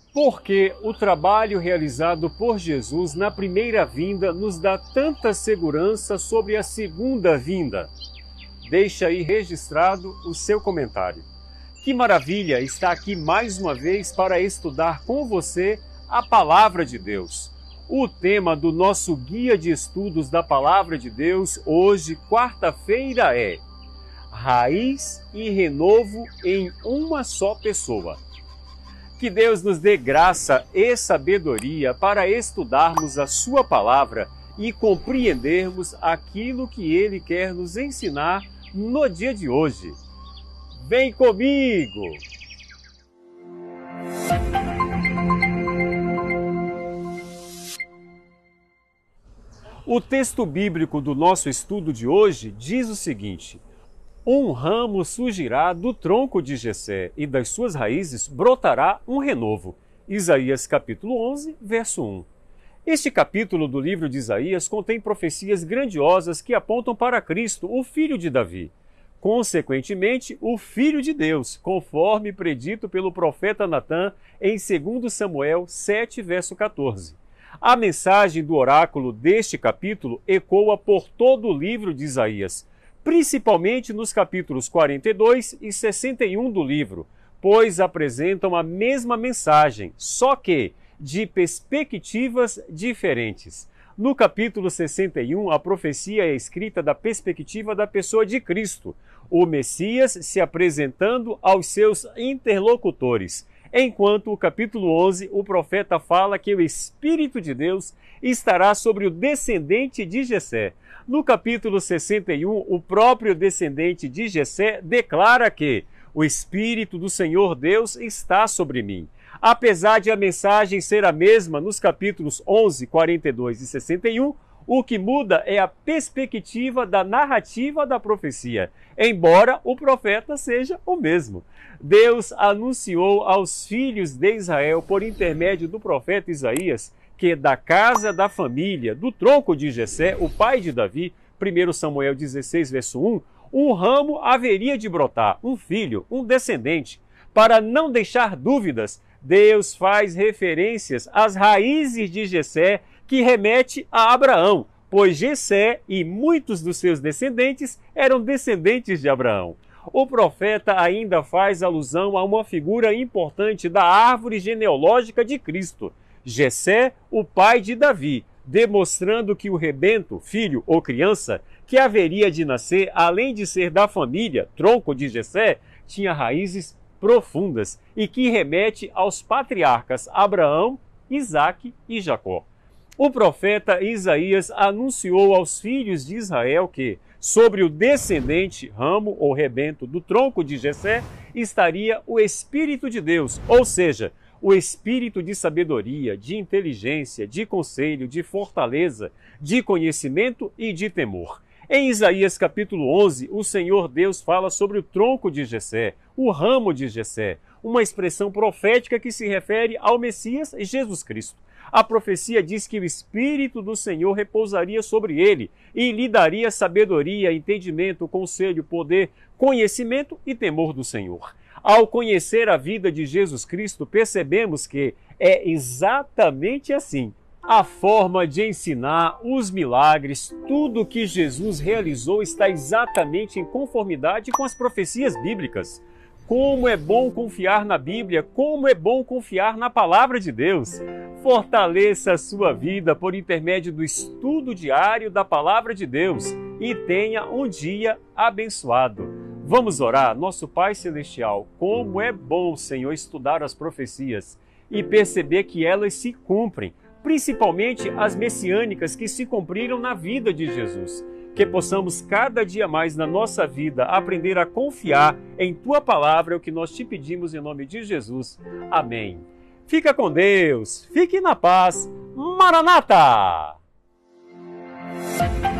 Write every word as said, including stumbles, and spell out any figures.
Porque o trabalho realizado por Jesus na primeira vinda nos dá tanta segurança sobre a segunda vinda? Deixa aí registrado o seu comentário. Que maravilha estar aqui mais uma vez para estudar com você a Palavra de Deus. O tema do nosso guia de estudos da Palavra de Deus hoje, quarta-feira, é Raiz e Renovo em uma só pessoa. Que Deus nos dê graça e sabedoria para estudarmos a Sua Palavra e compreendermos aquilo que Ele quer nos ensinar no dia de hoje. Vem comigo! O texto bíblico do nosso estudo de hoje diz o seguinte: um ramo surgirá do tronco de Jessé, e das suas raízes brotará um renovo. Isaías capítulo onze, verso um. Este capítulo do livro de Isaías contém profecias grandiosas que apontam para Cristo, o filho de Davi. Consequentemente, o Filho de Deus, conforme predito pelo profeta Natã em segundo Samuel sete, verso quatorze. A mensagem do oráculo deste capítulo ecoa por todo o livro de Isaías, principalmente nos capítulos quarenta e dois e sessenta e um do livro, pois apresentam a mesma mensagem, só que de perspectivas diferentes. No capítulo sessenta e um, a profecia é escrita da perspectiva da pessoa de Cristo, o Messias se apresentando aos seus interlocutores, enquanto o capítulo onze, o profeta fala que o Espírito de Deus estará sobre o descendente de Jessé. No capítulo sessenta e um, o próprio descendente de Jessé declara que o Espírito do Senhor Deus está sobre mim. Apesar de a mensagem ser a mesma nos capítulos onze, quarenta e dois e sessenta e um, o que muda é a perspectiva da narrativa da profecia, embora o profeta seja o mesmo. Deus anunciou aos filhos de Israel, por intermédio do profeta Isaías, que da casa da família, do tronco de Jessé, o pai de Davi, primeiro Samuel dezesseis, verso um, um ramo haveria de brotar, um filho, um descendente. Para não deixar dúvidas, Deus faz referências às raízes de Jessé, que remete a Abraão, pois Jessé e muitos dos seus descendentes eram descendentes de Abraão. O profeta ainda faz alusão a uma figura importante da árvore genealógica de Cristo, Jessé, o pai de Davi, demonstrando que o rebento, filho ou criança, que haveria de nascer, além de ser da família, tronco de Jessé, tinha raízes profundas e que remete aos patriarcas Abraão, Isaque e Jacó. O profeta Isaías anunciou aos filhos de Israel que, sobre o descendente, ramo ou rebento do tronco de Jessé, estaria o Espírito de Deus, ou seja, o espírito de sabedoria, de inteligência, de conselho, de fortaleza, de conhecimento e de temor. Em Isaías capítulo onze, o Senhor Deus fala sobre o tronco de Jessé, o ramo de Jessé, uma expressão profética que se refere ao Messias Jesus Cristo. A profecia diz que o Espírito do Senhor repousaria sobre ele e lhe daria sabedoria, entendimento, conselho, poder, conhecimento e temor do Senhor. Ao conhecer a vida de Jesus Cristo, percebemos que é exatamente assim. A forma de ensinar, os milagres, tudo o que Jesus realizou está exatamente em conformidade com as profecias bíblicas. Como é bom confiar na Bíblia, como é bom confiar na Palavra de Deus. Fortaleça a sua vida por intermédio do estudo diário da Palavra de Deus e tenha um dia abençoado. Vamos orar. Nosso Pai Celestial, como é bom, Senhor, estudar as profecias e perceber que elas se cumprem, principalmente as messiânicas que se cumpriram na vida de Jesus. Que possamos cada dia mais na nossa vida aprender a confiar em Tua Palavra, é o que nós te pedimos em nome de Jesus. Amém. Fica com Deus, fique na paz. Maranata!